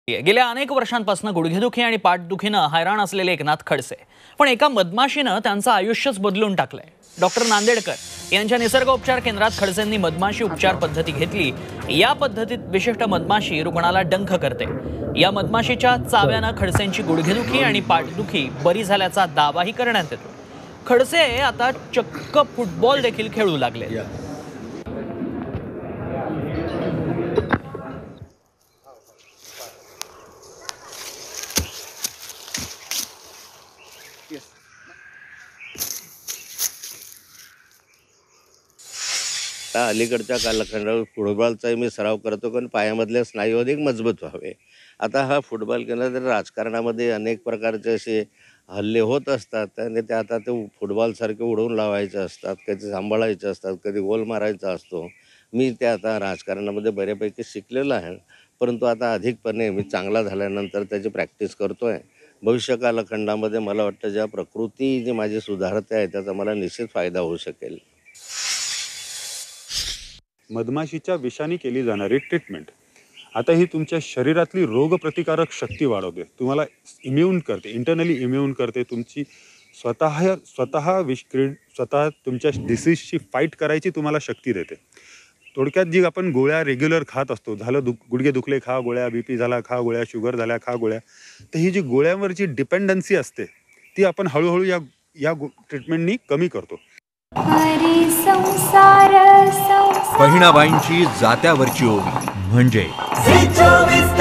गेल्या अनेक वर्षांपासून गुडघेदुखी आणि पाठदुखीनं हैराण असलेले एकनाथ खडसे पण एका मधमाशीनं त्यांचं आयुष्यच बदलून टाकलंय। डॉक्टर नांदेडकर यांच्या निसर्गोपचार केंद्रात खडसेंनी मधमाशी उपचार पद्धती घेतली। या पद्धतीत विशिष्ट मधमाशी रुग्णाला डंख करते। या मधमाशीच्या चाव्यानं खडसेंची गुडघेदुखी आणि पाठदुखी बरी झाल्याचा दावाही करण्यात येतो। खडसे आता चक्क फुटबॉल देखील खेळू लागले। अलीकडच्या कालखंडावर फुटबॉलचा मी सराव करतो कारण पायामधले स्नायू अधिक मजबूत व्हावे। आता हा फुटबॉल केला तर राजकारणामध्ये अनेक प्रकारचे असे हल्ले होत असतात आणि ते आता ते फुटबॉलसारखे उडवून लावायचे असतात, कधी सांभाळायचे असतात, कधी गोल मारायचा असतो। मी ते आता राजकारणामध्ये बऱ्यापैकी शिकलेलो आहे, परंतु आता अधिकपणे मी चांगला झाल्यानंतर त्याची प्रॅक्टिस करतो आहे। भविष्य कालखंडामध्ये मला वाटतं ज्या प्रकृती जी माझी सुधारते आहे त्याचा मला निश्चित फायदा होऊ शकेल। मधमाशीच्या विषाने केली जाणारी ट्रीटमेंट आता ही तुमच्या शरीरातली रोगप्रतिकारक शक्ती वाढवते, तुम्हाला इम्यून करते, इंटरनली इम्यून करते, तुमची स्वतः तुमच्या डिसीजची फाईट करायची तुम्हाला शक्ती देते। थोडक्यात जी आपण गोळ्या रेग्युलर खात असतो, झालं गुडघे दुखले खा गोळ्या, बीपी झाला खा गोळ्या, शुगर झाल्या खा गोळ्या, तर ही जी गोळ्यांवरची डिपेंडन्सी असते ती आपण हळूहळू या ट्रीटमेंटनी कमी करतो। बहिणाबाईंची जात्यावरची ओवी म्हणजे